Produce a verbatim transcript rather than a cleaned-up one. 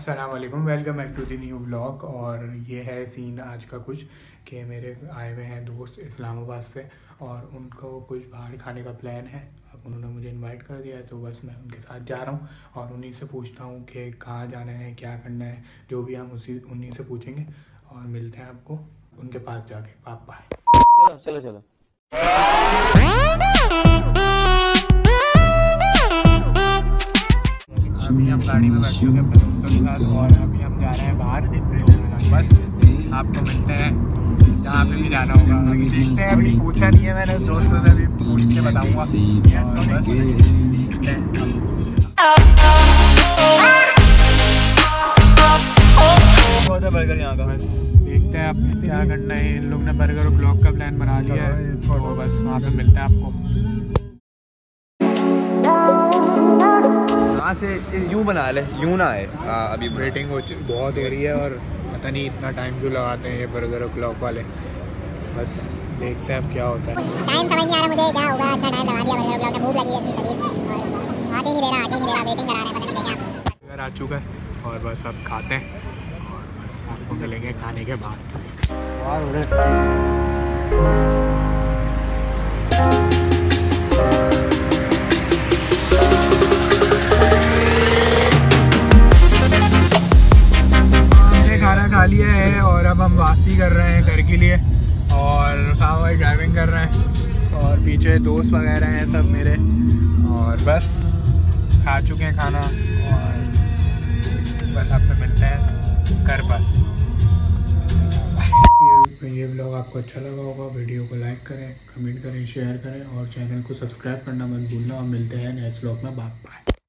अस्सलाम वालेकुम, welcome back to the new vlog. और ये है सीन आज का कुछ कि मेरे आए हुए हैं दोस्त इस्लामाबाद से और उनको कुछ बाहर खाने का प्लान है। अब उन्होंने मुझे इनवाइट कर दिया है तो बस मैं उनके साथ जा रहा हूँ और उन्हीं से पूछता हूँ कि कहाँ जाना है, क्या करना है, जो भी हम उसी उन्हीं से पूछेंगे और मिलते हैं आपको उनके पास जाके। Bye bye. चलो चलो चलो अभी हम गाड़ी में बैठ चुके हैं अपने दोस्तों के साथ और अभी हम जा रहे हैं बाहर। तो बस आपको मिलते हैं जहाँ पे भी जाना होगा। अभी देखते हैं, अभी पूछा नहीं है मैंने दोस्तों से, अभी पूछ के बताऊँगा। बस मिलते हैं। बर्गर यहाँ का बस देखते हैं अब क्या करना है। इन लोग ने बर्गर और ब्लॉग का प्लान बना लिया है तो बस वहाँ पे मिलते हैं आपको। यहाँ से यूँ बना ले, यूँ ना है। अभी वेटिंग हो बहुत हो रही है और पता नहीं इतना टाइम क्यों लगाते हैं ये बर्गर और क्लॉक वाले। बस देखते हैं अब क्या होता है। टाइम समझ नहीं आ रहा मुझे क्या होगा, इतना टाइम लगा दिया बर्गर ब्लॉग में। भूख लगी है इतनी शदीद और आके नहीं दे रहा, आके नहीं दे रहा, वेटिंग करा रहे हैं, पता नहीं क्या। बर्गर आ चुका है और बस अब खाते हैं और बस आपको मिलेंगे खाने के बाद। खाना खा लिया है और अब हम वापसी कर रहे हैं घर के लिए और साहब भाई ड्राइविंग कर रहे हैं और पीछे दोस्त वगैरह हैं सब मेरे। और बस खा चुके हैं खाना और बस आपसे मिलते हैं घर बस। ये ये ब्लॉग आपको अच्छा लगा होगा, वीडियो को लाइक करें, कमेंट करें, शेयर करें और चैनल को सब्सक्राइब करना मत भूलना। और मिलते हैं नेक्स्ट ब्लॉग में। Bye bye.